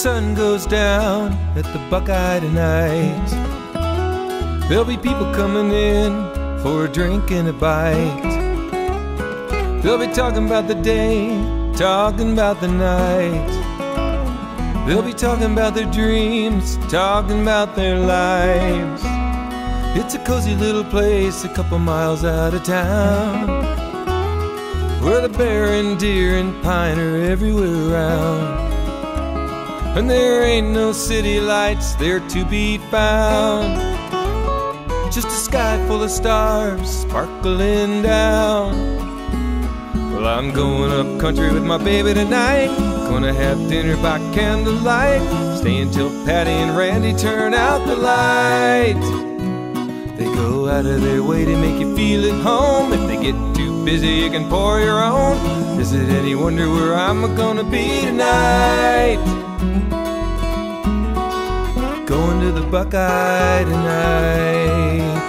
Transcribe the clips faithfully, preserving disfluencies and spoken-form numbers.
sun goes down at the Buckeye tonight, there'll be people coming in for a drink and a bite. They'll be talking about the day, talking about the night. They'll be talking about their dreams, talking about their lives. It's a cozy little place a couple miles out of town, where the bear and deer and pine are everywhere around. And there ain't no city lights there to be found, just a sky full of stars sparkling down. Well, I'm going up country with my baby tonight, gonna have dinner by candlelight, staying till Patty and Randy turn out the light. They go out of their way to make you feel at home. If they get too busy, you can pour your own. Is it any wonder where I'm gonna be tonight? Going to the Buckeye tonight.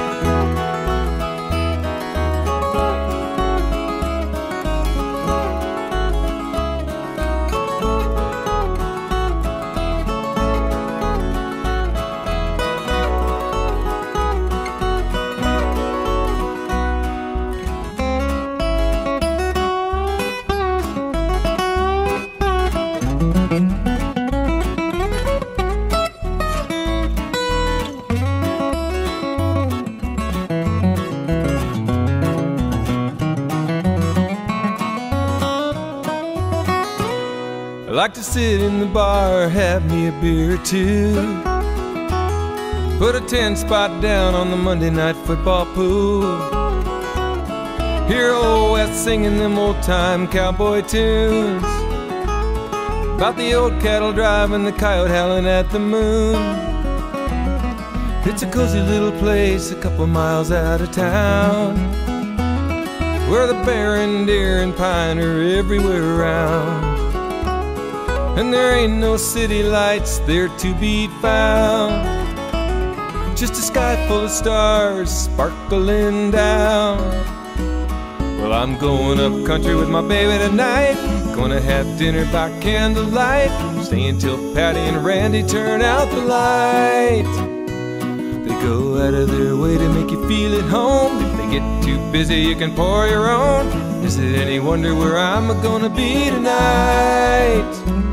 I like to sit in the bar, have me a beer or two, put a ten spot down on the Monday night football pool, hear old West singing them old time cowboy tunes about the old cattle drive and the coyote howling at the moon. It's a cozy little place a couple miles out of town, where the bear and deer and pine are everywhere around. And there ain't no city lights there to be found, just a sky full of stars sparkling down. Well, I'm going up country with my baby tonight, gonna have dinner by candlelight, staying till Patty and Randy turn out the light. They go out of their way to make you feel at home. If they get too busy, you can pour your own. Is it any wonder where I'm gonna be tonight?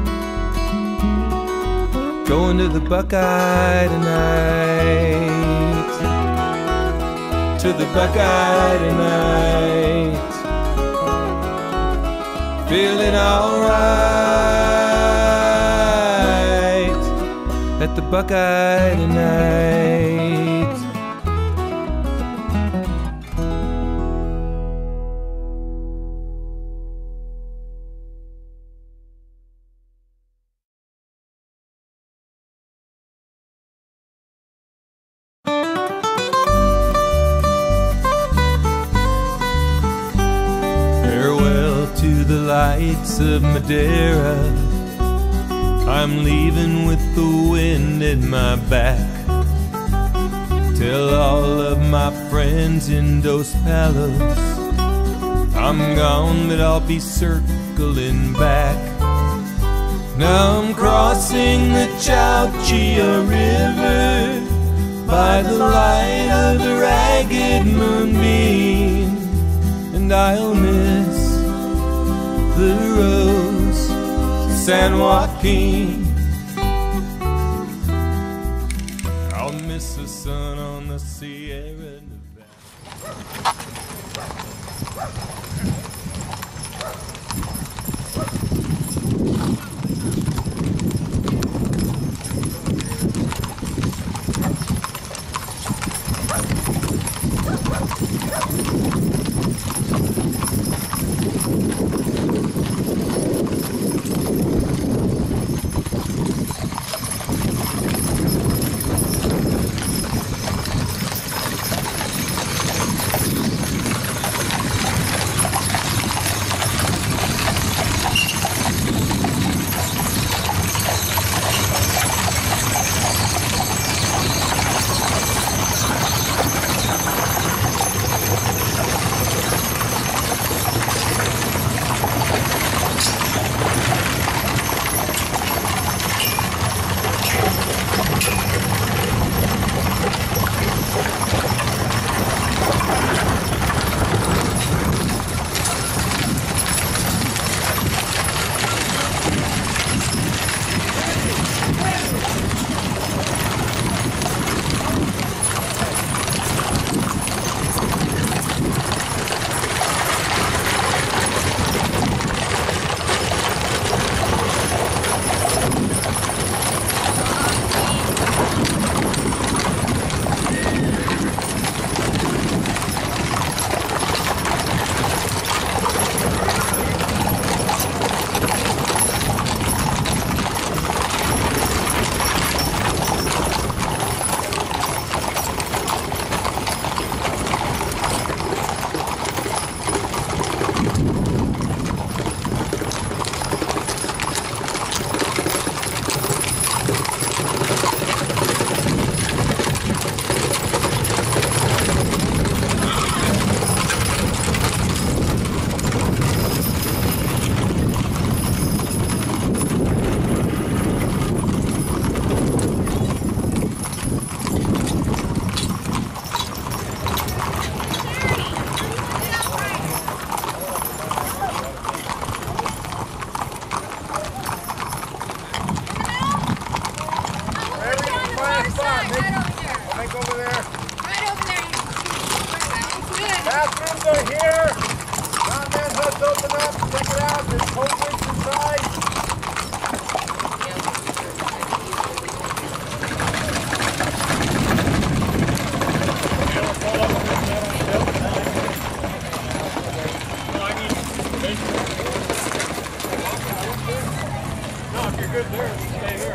Going to the Buckeye tonight, to the Buckeye tonight, feeling alright at the Buckeye tonight. Lights of Madeira, I'm leaving with the wind in my back. Tell all of my friends in Dos Palos I'm gone, but I'll be circling back. Now I'm crossing the Chowchilla River by the light of the ragged moonbeam, and I'll miss the rose, San Joaquin. I'll miss the sun on the Sierra Nevada. winds are here. Now man hoods open up. Check it out. There's cold winds inside. No, if you're good there, stay here.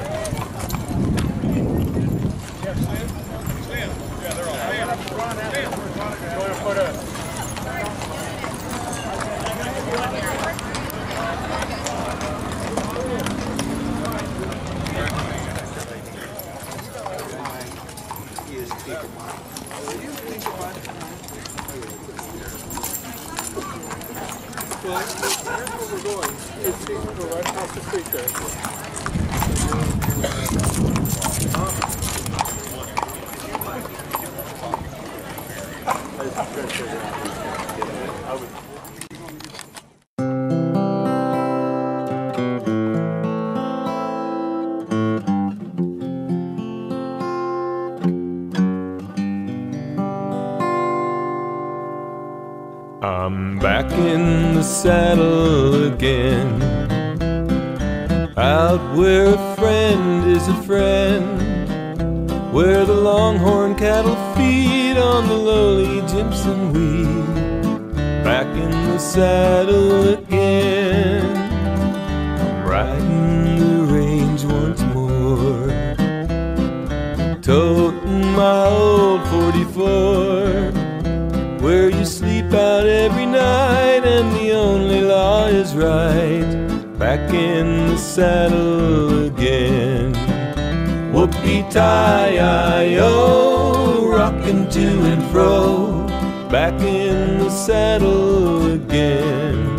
Yeah, stand. Stand. Yeah, they're all stand. Stand. Go ahead and put a... Well, that's where we're going. It's going to go right across the street there. I'm back in the saddle again, out where a friend is a friend, where the longhorn cattle feed on the lowly Jimson weed. Back in the saddle again, I'm riding the range once more, toting my old forty-four, where you sleep out every night and the only law is right. Back in the saddle again, whoopee-tie-I-O, rocking to and fro. Back in the saddle again,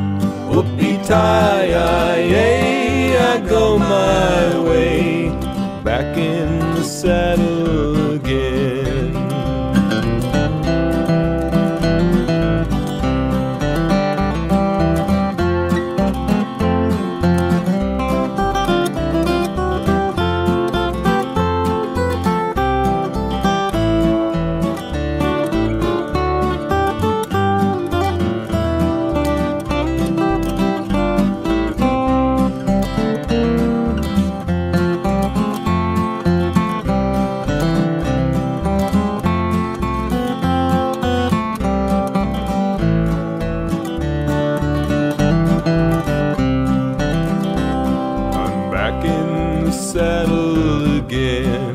whoopee-tie-I-A, I go my way. Back in the saddle again. Saddle again,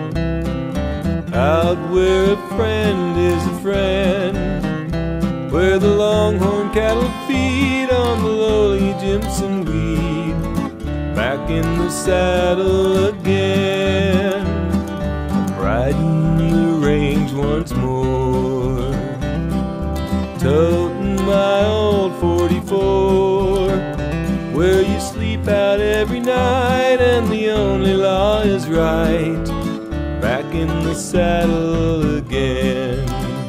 out where a friend is a friend, where the longhorn cattle feed on the lowly Jimson weed. Back in the saddle again, I'm riding the range once more, toting my old forty-four, where you sleep out every night and the only law is right. Back in the saddle again,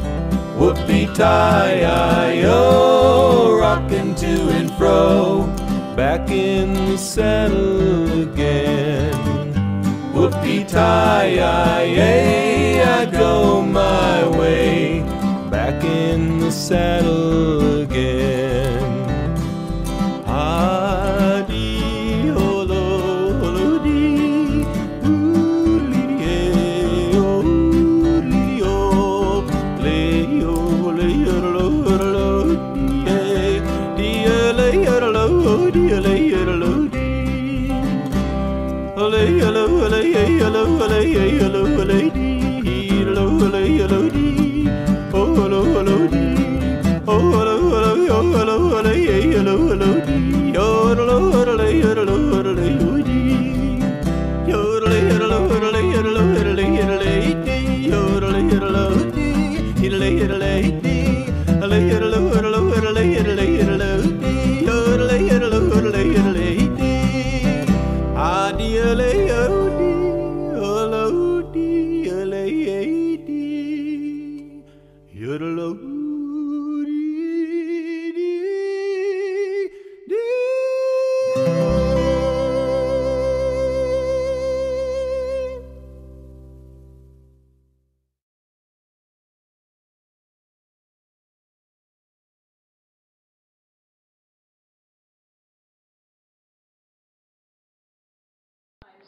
whoopee-tie-I-O, rocking to and fro. Back in the saddle again, whoopee-tie-I-A, I go my way. Back in the saddle again.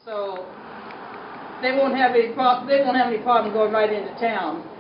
So they won't have any pro they won't have any problem going right into town.